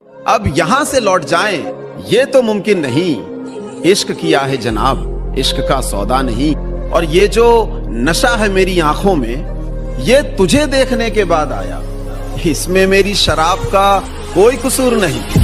अब यहाँ से लौट जाएं ये तो मुमकिन नहीं। इश्क किया है जनाब, इश्क का सौदा नहीं। और ये जो नशा है मेरी आंखों में, ये तुझे देखने के बाद आया। इसमें मेरी शराब का कोई कसूर नहीं।